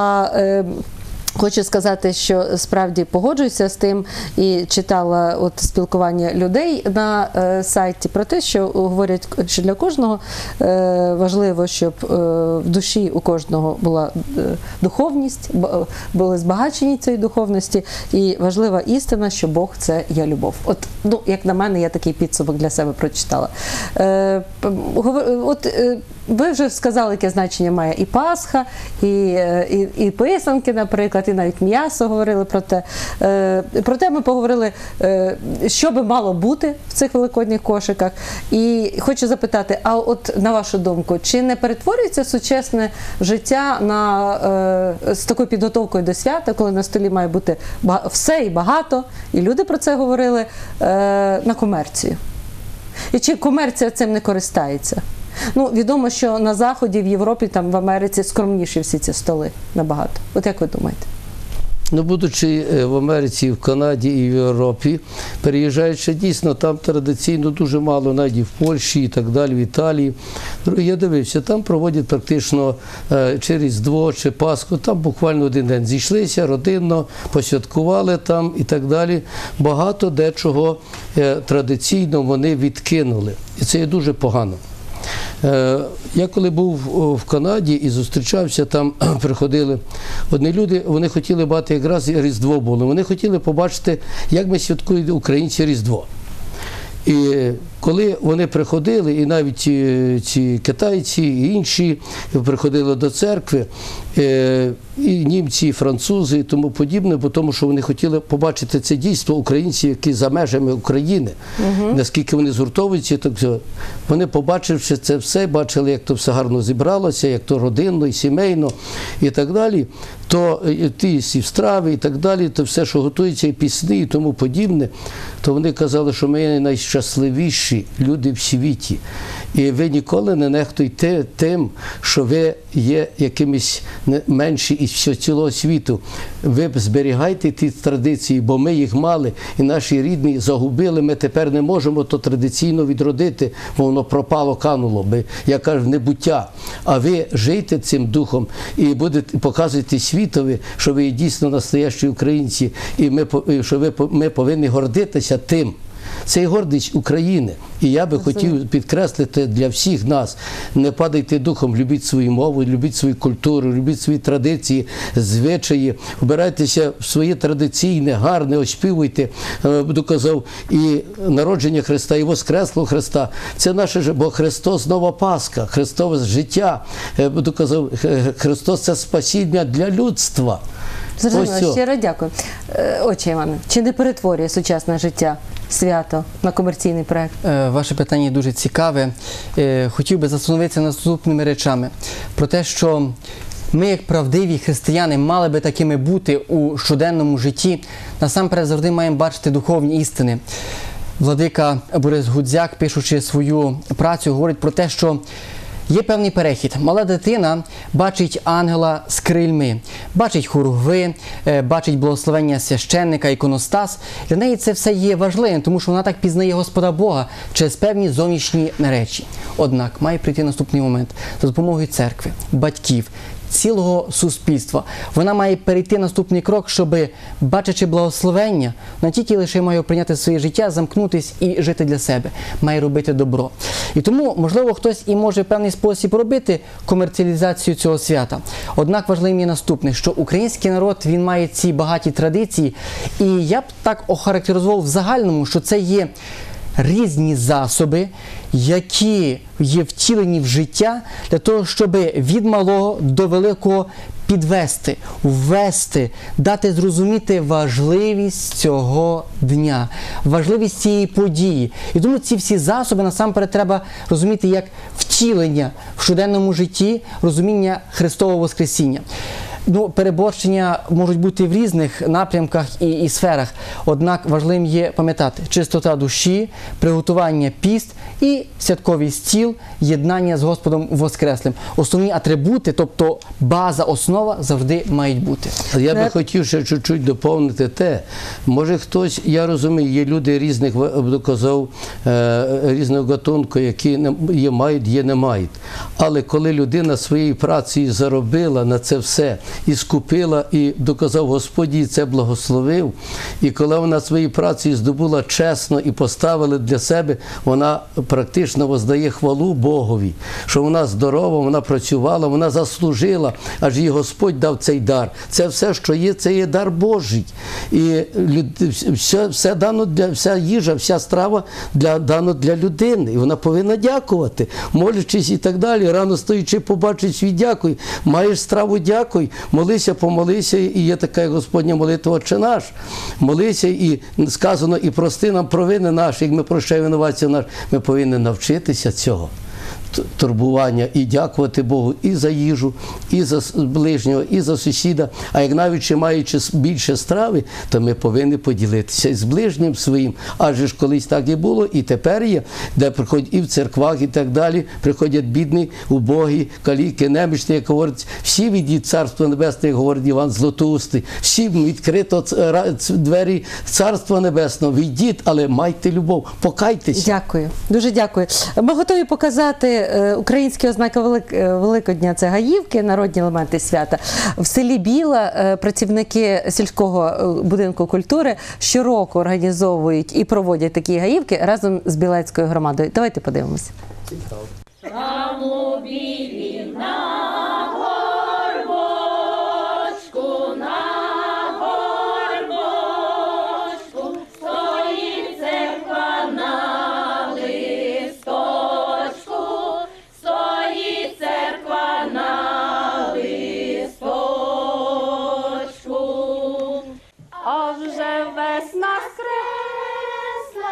Хочу сказати, що справді погоджуюся з тим і читала от спілкування людей на сайті про те, що говорять, що для кожного важливо, щоб в душі у кожного була духовність, були збагачені цієї духовності, і важлива істина, що Бог – це є любов. От, ну, як на мене, я такий підсумок для себе прочитала. ви вже сказали, яке значення має і Пасха, і писанки, наприклад, і навіть м'ясо говорили про те. Проте ми поговорили, що би мало бути в цих великодніх кошиках. І хочу запитати, а от на вашу думку, чи не перетворюється сучасне життя з такою підготовкою до свята, коли на столі має бути все і багато, і люди про це говорили, на комерцію? І чи комерція цим не користається? Ну, відомо, що на Заході, в Європі, там в Америці скромніші всі ці столи набагато. От як ви думаєте? Ну, будучи в Америці, в Канаді і в Європі, переїжджаючи, дійсно, там традиційно дуже мало, навіть і в Польщі і так далі, в Італії. Я дивився, там проводять практично чи Різдво, чи Пасху, там буквально один день зійшлися, родинно, посвяткували там і так далі. Багато дечого традиційно вони відкинули. І це є дуже погано. Я коли був в Канаді і зустрічався, там приходили одні люди, вони хотіли бачити, якраз Різдво було, вони хотіли побачити, як ми святкують українці Різдво. І коли вони приходили, і навіть ці китайці, і інші приходили до церкви, і німці, і французи, і тому подібне, бо тому що вони хотіли побачити це дійство українців, які за межами України, наскільки вони згуртовуються, так вони, побачивши це все, бачили, як то все гарно зібралося, як то родинно і сімейно і так далі, то ті страви і так далі, то все, що готується, і пісні і тому подібне, то вони казали, що ми найщасливіші люди в світі. І ви ніколи не нехтуйте тим, що ви є якимись менші із цілого світу. Ви зберігайте ті традиції, бо ми їх мали, і наші рідні загубили, ми тепер не можемо то традиційно відродити, бо воно пропало, кануло, я кажу, в небуття. А ви жийте цим духом і будете показувати світові, що ви є дійсно настоящі українці, і що ми повинні гордитися тим. Це і гордість України. І я би хотів підкреслити для всіх нас: не падайте духом, любіть свою мову, любіть свою культуру, любіть свої традиції, звичаї, вбирайтеся в своє традиційне, гарне, оспівуйте, доказав, і народження Христа, і воскресло Христа. Це наше, бо Христос – нова Пасха, Христове життя, доказав, Христос – це спасіння для людства. Зрозуміло, щиро дякую. Отче Іване, чи не перетворює сучасне життя свято на комерційний проект? Ваше питання дуже цікаве. Хотів би застановитися наступними речами. Про те, що ми, як правдиві християни, мали би такими бути у щоденному житті. Насамперед, завжди маємо бачити духовні істини. Владика Борис Гудзяк, пишучи свою працю, говорить про те, що є певний перехід. Мала дитина бачить ангела з крильми, бачить хоругви, бачить благословення священника, іконостас. Для неї це все є важливим, тому що вона так пізнає Господа Бога через певні зовнішні речі. Однак має прийти наступний момент. За допомогою церкви, батьків, цілого суспільства. Вона має перейти наступний крок, щоб, бачачи благословення, не тільки лише має прийняти своє життя, замкнутись і жити для себе. Має робити добро. І тому, можливо, хтось і може в певний спосіб робити комерціалізацію цього свята. Однак важливим є наступне, що український народ, він має ці багаті традиції, і я б так охарактеризував в загальному, що це є різні засоби, які є втілені в життя для того, щоб від малого до великого підвести, ввести, дати зрозуміти важливість цього дня, важливість цієї події. І тому ці всі засоби насамперед треба розуміти як втілення в щоденному житті, розуміння Христового Воскресіння. Ну, переборщення можуть бути в різних напрямках і сферах, однак важливим є пам'ятати чистота душі, приготування піст і святковий стіл, єднання з Господом Воскреслим. Основні атрибути, тобто база, основа завжди мають бути. Я би хотів ще чуть-чуть доповнити те, може хтось, я розумію, є люди різних, доказав, різного гатунку, які є мають, є не мають. Але коли людина своєю працею заробила на це все, і скупила, і доказав Господь, і це благословив. І коли вона своєю працею здобула чесно і поставила для себе, вона практично воздає хвалу Богові, що вона здорова, вона працювала, вона заслужила, аж їй Господь дав цей дар. Це все, що є, це є дар Божий. І все дано вся їжа, вся страва дано для людини. І вона повинна дякувати, молячись і так далі, рано стоячи, побачить свій дякуй. Маєш страву, дякуй, молися, помолися, і є така Господня молитва «Отче наш». Молися, і сказано, і прости нам провини наші, як ми прощаємо винуватців наш. Ми повинні навчитися цього. Турбування і дякувати Богу і за їжу, і за ближнього, і за сусіда. А як навіть чи маючи більше страви, то ми повинні поділитися з ближнім своїм. Адже ж колись так і було, і тепер є, де приходять і в церквах, і так далі, приходять бідні, убогі, каліки, немічні, як говорять, всі відійдіть Царство Небесне, як говорить Іван Златоустий, всі відкрито двері Царства Небесного, відійдіть, але майте любов, покайтеся. Дякую, дуже дякую. Ми готові показати українські ознаки Великодня – це гаївки, народні елементи свята. В селі Біла працівники сільського будинку культури щороку організовують і проводять такі гаївки разом з Білецькою громадою. Давайте подивимося. Там у білі на горбочку, стоїть церква на листочку, стоїть церква на листочку. А вже весна скресла,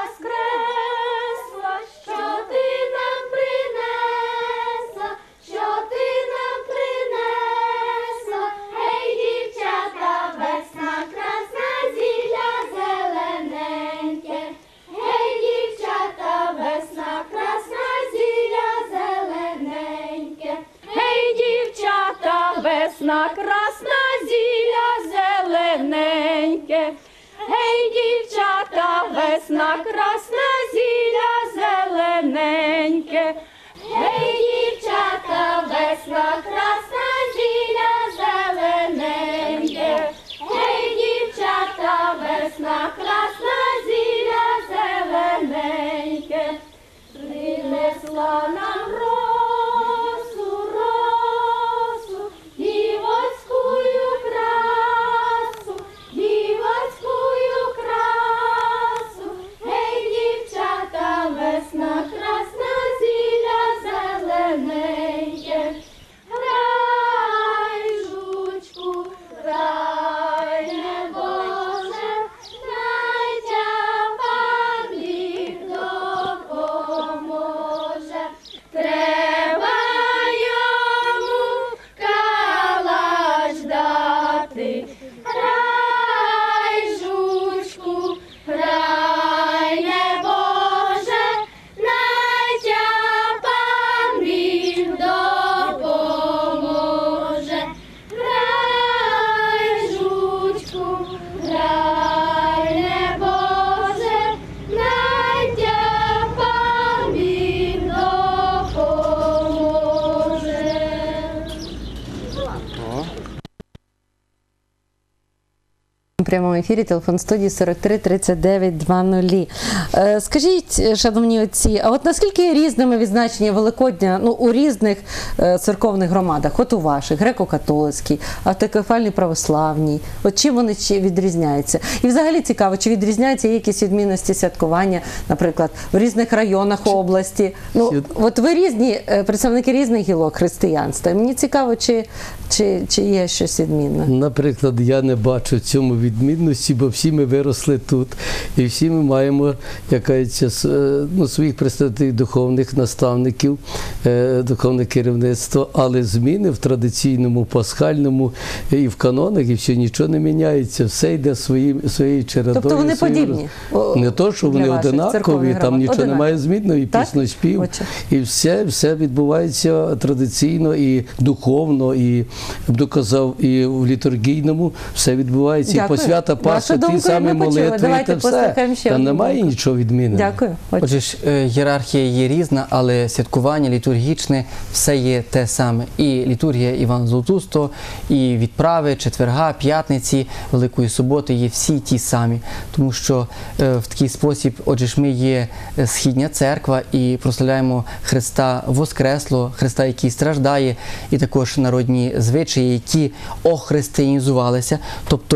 що ти нам принесла, що ти нам принесла. Гей, дівчата, весна красна, зілля зелененьке. Гей, дівчата, весна красна, зілля зелененьке. Гей, дівчата, весна красна, зілля зелененьке. Гей, дівчата, весна красна, зілля зелененьке. Гей, дівчата, весна красна, зілля зелененьке. Гей, дівчата, весна красна, зілля зелененьке. Принесла нам росу, росу, дівоцькую красу, дівоцькую красу. Гей, дівчата, весна красна, зілля зелененьке. Грай, жучку, грай, небоже, Настя Павлік допоможе. Треба йому калач дати. Грай, жучку, грай, небоже, Настя Павлік допоможе. Грай, жучку, грай, небоже, Настя Павлік допоможе. У прямому ефірі телефон студії 43 39 00. Скажіть, шановні отці, а от наскільки різними відзначення Великодня у різних церковних громадах, от у ваших, греко-католицькій, автокефальній православній, от чим вони відрізняються? І взагалі цікаво, чи відрізняються якісь відмінності святкування, наприклад, в різних районах області? От ви різні, представники різних гілок християнства. Мені цікаво, чи є щось відмінне? Наприклад, я не бачу в цьому відмінності, бо всі ми виросли тут, і всі ми маємо своїх представників духовних наставників, духовне керівництво, але зміни в традиційному, пасхальному і в канонах, і все, нічого не міняється, все йде своєю чередою. Тобто вони подібні? Не то, що вони одинакові, там нічого немає змінного, і пісноспів, і все відбувається традиційно і духовно, і, доказав, і в літургійному все відбувається, і посвята Пасхи, ті самі молитви, і все. Там немає нічого відмінного. Дякую. Отже ж, ієрархія є різна, але святкування літургічне все є те саме. І літургія Івана Златоустого, і відправи, четверга, п'ятниці, Великої суботи є всі ті самі. Тому що в такий спосіб, отже ж, ми є східня церква і прославляємо Христа Воскреслого, Христа, який страждає, і також народні звичаї, які охристиянізувалися, тобто їм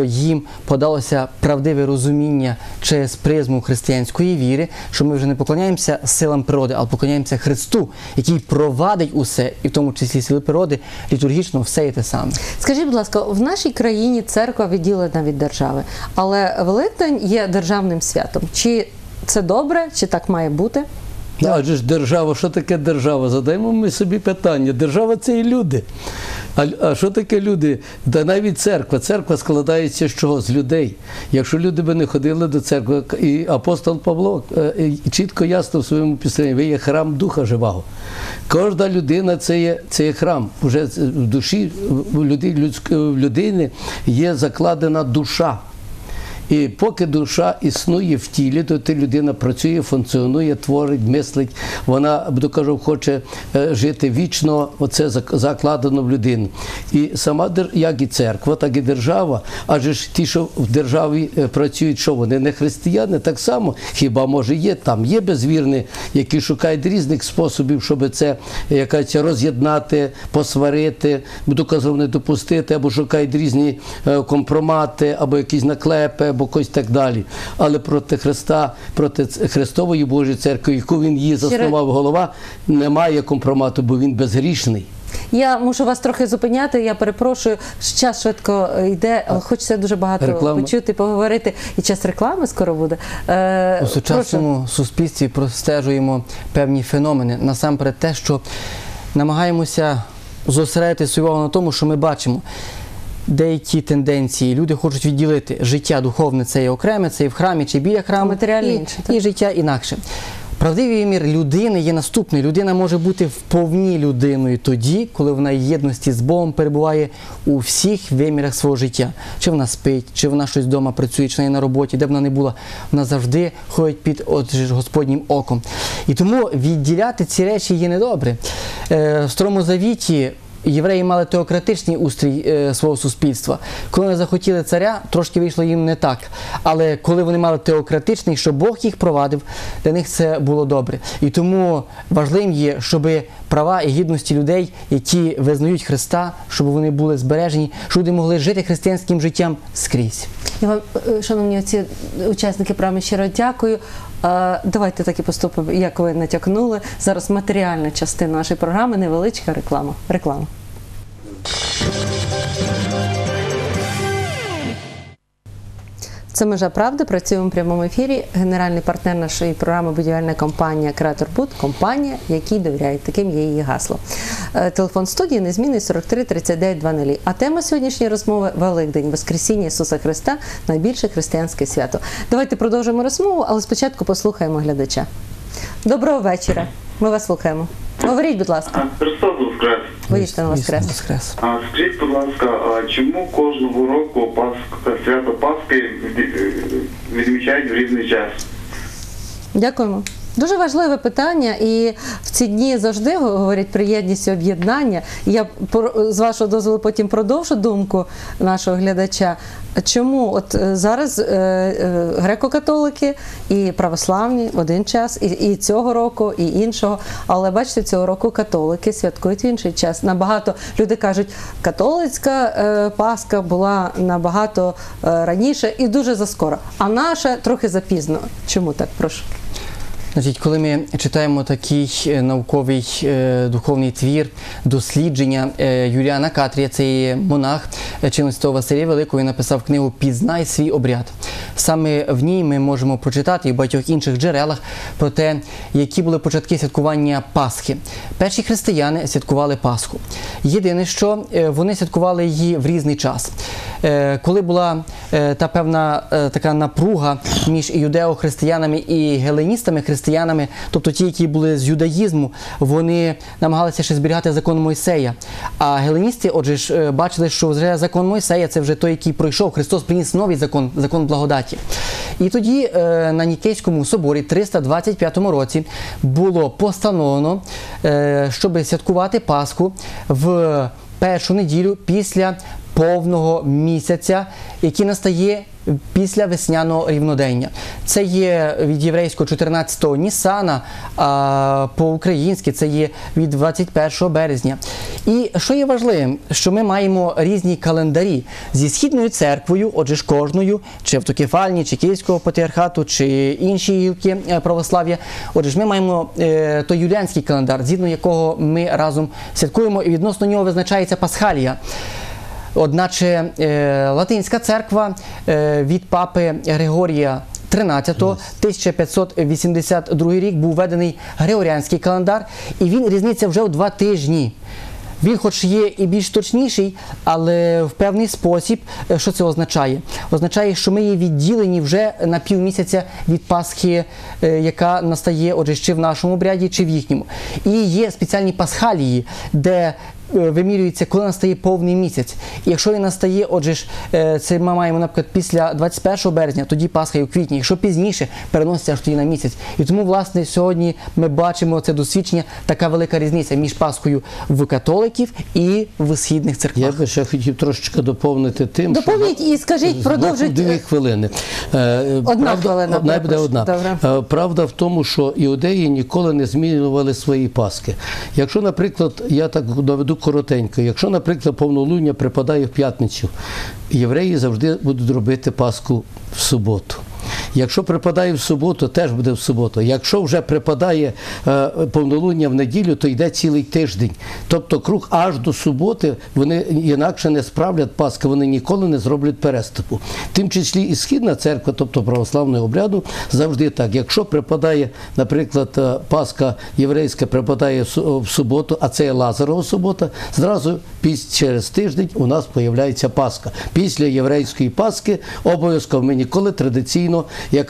подалося правдиве розуміння через призму християнської віри, що ми вже не поклоняємося силам природи, а поклоняємося Христу, який провадить усе, і в тому числі сили природи, літургічно все і те саме. Скажіть, будь ласка, в нашій країні церква відділена від держави, але Великдень є державним святом. Чи це добре, чи так має бути? Адже ж держава, що таке держава? Задаємо ми собі питання. Держава – це і люди. А що таке люди? Та навіть церква. Церква складається з чого? З людей. Якщо люди би не ходили до церкви, і апостол Павло чітко, ясно в своєму післанні: ви є храм Духа Живого. Кожна людина – це є храм. Уже в душі, в людини є закладена душа. І поки душа існує в тілі, то людина працює, функціонує, творить, мислить. Вона, кажу, хоче жити вічно, оце закладено в людину. І сама, як і церква, так і держава, адже ж ті, що в державі працюють, що вони не християни, так само, хіба може є, там є безвірні, які шукають різних способів, щоб це якась роз'єднати, посварити, кажу, не допустити, або шукають різні компромати, або якісь наклепи, або якось так далі. Але проти Христа, проти Христової Божої церкви, яку він її заснував голова, немає компромату, бо він безгрішний. Я мушу вас трохи зупиняти, я перепрошую, час швидко йде, але хочеться дуже багато почути, поговорити. І час реклами скоро буде. У сучасному суспільстві простежуємо певні феномени. Насамперед те, що намагаємося зосередити свою увагу на тому, що ми бачимо. Деякі тенденції. Люди хочуть відділити життя духовне, це є окреме, це є в храмі чи біля храму, і життя інакше. Правдивий вимір людини є наступний. Людина може бути вповні людиною тоді, коли вона в єдності з Богом перебуває у всіх вимірах свого життя. Чи вона спить, чи вона щось вдома працює, чи вона є на роботі, де б вона не була, вона завжди ходить під Господнім оком. І тому відділяти ці речі є недобре. В Старому Завіті євреї мали теократичний устрій свого суспільства. Коли вони захотіли царя, трошки вийшло їм не так. Але коли вони мали теократичний, що Бог їх провадив, для них це було добре. І тому важливим є, щоб права і гідності людей, які визнають Христа, щоб вони були збережені, щоб люди могли жити християнським життям скрізь. Я вам, шановні учасники програми, щиро дякую. Давайте так і поступимо, як ви натякнули. Зараз матеріальна частина нашої програми, невеличка реклама. Це «Межа правди», працюємо в прямому ефірі. Генеральний партнер нашої програми – будівельна компанія «Креатор Буд», компанія, якій довіряють. Таким є її гасло. Телефон студії незмінний 43 39 00. А тема сьогоднішньої розмови – Великдень, Воскресіння Ісуса Христа, найбільше християнське свято. Давайте продовжимо розмову, але спочатку послухаємо глядача. Доброго вечора. Ми вас слухаємо. Говоріть, будь ласка. Христос Воскрес. Воістину Воскрес. Скажіть, будь ласка, чому кожного року свято Пасхи відмічають в різний час? Дякуємо. Дуже важливе питання, і в ці дні завжди говорять про єдність і об'єднання. Я, з вашого дозволу, потім продовжу думку нашого глядача. Чому от зараз греко-католики і православні в один час, і цього року, і іншого, але бачите, цього року католики святкують в інший час. Набагато, люди кажуть, католицька Пасха була набагато раніше і дуже заскоро, а наша трохи запізно. Чому так? Прошу. Значить, коли ми читаємо такий науковий духовний твір, дослідження Юліана Катрія, це є монах чинного святого Василія Великого, він написав книгу «Пізнай свій обряд». Саме в ній ми можемо прочитати і в багатьох інших джерелах про те, які були початки святкування Пасхи. Перші християни святкували Пасху. Єдине, що вони святкували її в різний час. Коли була та певна така напруга між юдео-християнами і геленістами-християнами, тобто ті, які були з юдаїзму, вони намагалися ще зберігати закон Мойсея. А геленісти, отже ж, бачили, що вже закон Мойсея – це вже той, який пройшов. Христос приніс новий закон, закон благодаті. І тоді на Нікейському соборі в 325 році було постановлено, щоб святкувати Пасху в першу неділю після повного місяця, який настає після весняного рівнодення. Це є від єврейського 14-го Нісана, а по-українськи це є від 21 березня. І що є важливим, що ми маємо різні календарі зі Східною церквою, отже ж кожною, чи автокефальні, чи Київського патріархату, чи інші гілки православ'я. Отже ж ми маємо той юліанський календар, згідно якого ми разом святкуємо, і відносно нього визначається Пасхалія. Одначе Латинська церква від папи Григорія 1582 рік був введений Григоріанський календар, і він різниця вже у 2 тижні. Він хоч є і більш точніший, але в певний спосіб, що це означає? Означає, що ми є відділені вже на півмісяця від Пасхи, яка настає, отже, чи в нашому обряді, чи в їхньому. І є спеціальні пасхалії, де вимірюється, коли настає повний місяць. І якщо він настає, отже ж, це ми маємо, наприклад, після 21 березня, тоді Пасха є у квітні. Якщо пізніше, переноситься аж тоді на місяць. І тому, власне, сьогодні ми бачимо це досвідчення, така велика різниця між Пасхою в католиків і в східних церквах. Я би ще хотів трошечки доповнити тим, доповніть і скажіть, продовжуйте. 2 хвилини. Одна хвилина. Буде одна. Добре. Правда в тому, що іудеї ніколи не змінювали свої Пасхи. Якщо, наприклад, я так доведу коротенько, якщо, наприклад, повнолуння припадає в п'ятницю, євреї завжди будуть робити Пасху в суботу. Якщо припадає в суботу, теж буде в суботу. Якщо вже припадає повнолуння в неділю, то йде цілий тиждень. Тобто круг аж до суботи вони інакше не справлять Пасхи, вони ніколи не зроблять переступу. Тим числі і Східна церква, тобто православного обряду, завжди так. Якщо припадає, наприклад, Пасха єврейська припадає в суботу, а це є Лазарова субота, зразу через тиждень у нас з'являється Пасха. Після єврейської Пасхи обов'язково ми ніколи традиційно,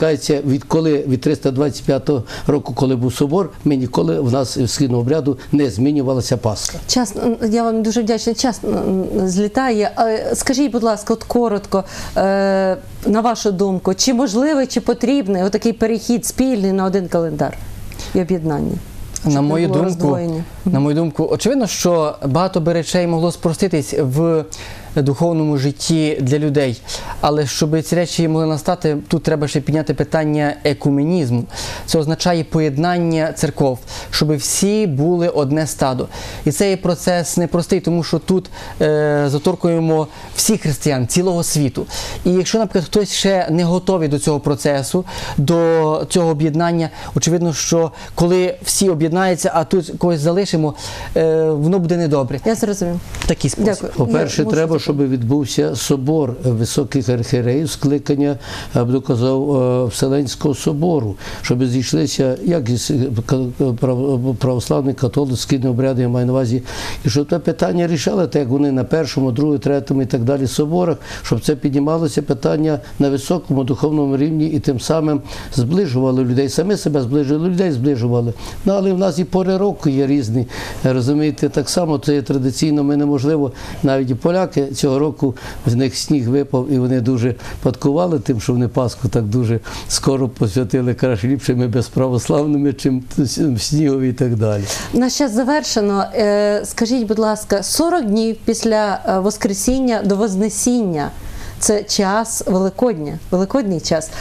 від 325 року, коли був собор, ми ніколи в нас в східному обряду не змінювалася Пасха. Час, я вам дуже вдячна, час злітає. Скажіть, будь ласка, от коротко, на вашу думку, чи можливий, чи потрібний отакий перехід спільний на один календар і об'єднання? На мою думку, очевидно, що багато би речей могло спроститись в духовному житті для людей. Але щоб ці речі могли настати, тут треба ще підняти питання екуменізму. Це означає поєднання церков, щоб всі були одне стадо. І цей процес непростий, тому що тут заторкуємо всіх християн, цілого світу. І якщо, наприклад, хтось ще не готовий до цього процесу, до цього об'єднання, очевидно, що коли всі об'єднаються, а тут когось залишимо, воно буде недобре. Я зрозумів. Такий спосіб. По-перше, треба, щоб відбувся собор високих архієреїв, скликання, я б доказав, Вселенського собору, щоб зійшлися як православний, католицький обряди, я маю на увазі, і щоб це питання рішали, так як вони на першому, другому, третьому і так далі соборах, щоб це піднімалося питання на високому духовному рівні і тим самим зближували людей, самі себе зближували, людей зближували. Ну, але в нас і пори року є різні, розумієте, так само це є традиційно, ми неможливо, навіть і поляки цього року з них сніг випав і вони дуже падкували тим, що вони Пасху так дуже скоро посвятили, краще ліпше ми безправославними, чим снігові і так далі. Наш час завершено. Скажіть, будь ласка, 40 днів після Воскресіння до Вознесіння – це час Великодня, Великодній час.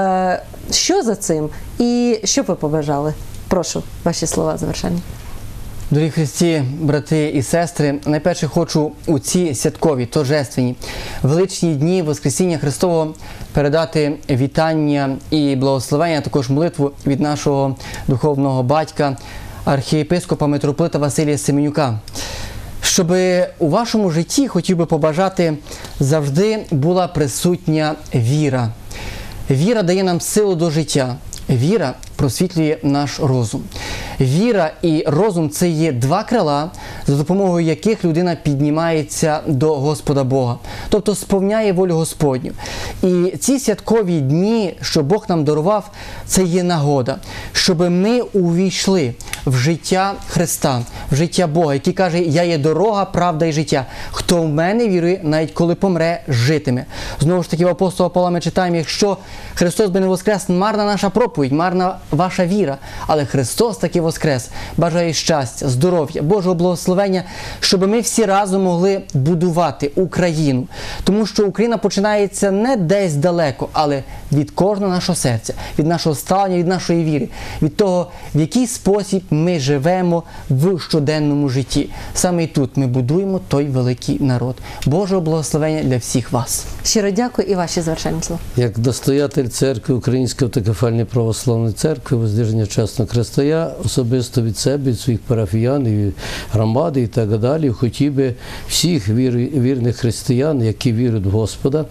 Що за цим і що б ви побажали? Прошу, ваші слова завершення. Дорогі Христі, брати і сестри, найперше хочу у ці святкові, торжественні, величні дні Воскресіння Христового передати вітання і благословення, а також молитву від нашого духовного батька, архієпископа митрополита Василія Семенюка. Щоб у вашому житті, хотів би побажати, завжди була присутня віра. Віра дає нам силу до життя. Віра просвітлює наш розум. Віра і розум – це є 2 крила, за допомогою яких людина піднімається до Господа Бога, тобто сповняє волю Господню. І ці святкові дні, що Бог нам дарував, це є нагода, щоб ми увійшли в життя Христа, в життя Бога, який каже: «Я є дорога, правда і життя. Хто в мене вірує, навіть коли помре, житиме». Знову ж таки, в апостола Павла ми читаємо: «Якщо Христос би не воскрес, марна наша проповідь, марна ваша віра, але Христос таки воскрес». Бажаю щастя, здоров'я, Божого благословення, щоб ми всі разом могли будувати Україну. Тому що Україна починається не десь далеко, але від кожного нашого серця, від нашого ставлення, від нашої віри, від того, в який спосіб ми живемо в щоденному житті. Саме тут ми будуємо той великий народ. Божого благословення для всіх вас. Щиро дякую і ваші завершальні слова. Як достоятель церкви Української автокефальної православної церкви Воздвиження Чесного Христа, я особисто від себе, від своїх парафіян, і громади і так далі, хотів би всіх вірних християн, які вірять в Господа,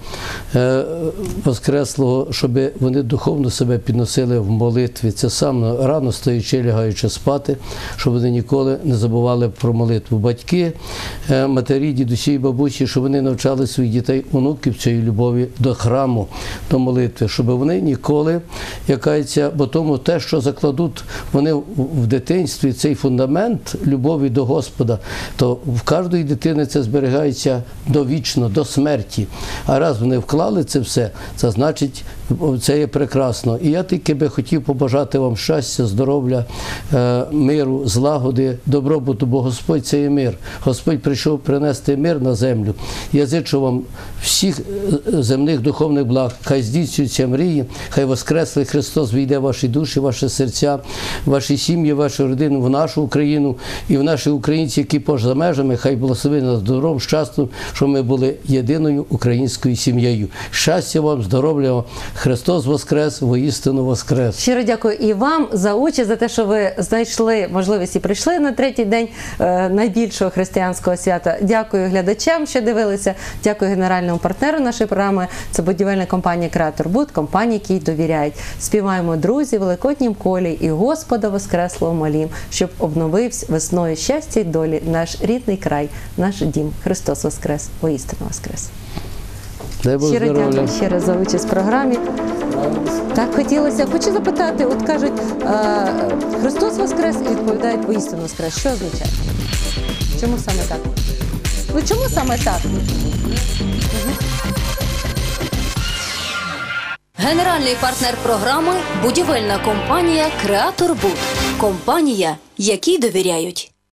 Воскреслого, щоб вони духовно себе підносили в молитві. Це саме рано стоячи, лягаючи спати, щоб вони ніколи не забували про молитву. Батьки, матері, дідусі і бабусі, щоб вони навчали своїх дітей, онуків цієї любові до храму, до молитви, щоб вони ніколи, бо тому те, що закладуть вони в дитинстві, цей фундамент любові до Господа, то в кожної дитини це зберігається довічно, до смерті. А раз вони вклали це все, це значить, це є прекрасно. І я тільки би хотів побажати вам щастя, здоров'я, миру, злагоди, добробуту, бо Господь – це є мир. Господь прийшов принести мир на землю. Я зичу вам всіх земних духовних благ, хай здійснюються мрії, хай Воскреслий Христос війде в ваші душі, ваші серця, ваші сім'ї, вашу родину, в нашу Україну і в наші українці, які поза межами, хай благослови нас добром, щастям, щоб ми були єдиною українською сім'єю. Щастя вам, здоров'я вам. Христос Воскрес, воістину Воскрес. Щиро дякую і вам за участь, за те, що ви знайшли можливість і прийшли на третій день найбільшого християнського свята. Дякую глядачам, що дивилися. Дякую генеральному партнеру нашої програми. Це будівельна компанія «Креатор Буд», компанія, якій довіряють. Співаємо, друзі, в великоднім колі і Господа Воскреслого молім, щоб обновився весною щастя й долі наш рідний край, наш дім. Христос Воскрес, воістину Воскрес. Щиро дякую ще раз за участь в програмі. Так хотілося. Хочу запитати, от кажуть, Христос Воскрес і відповідають воістину Воскрес. Що означає? Чому саме так? Ну чому саме так? Генеральний партнер програми – будівельна компанія «Креатор Буд». Компанія, якій довіряють.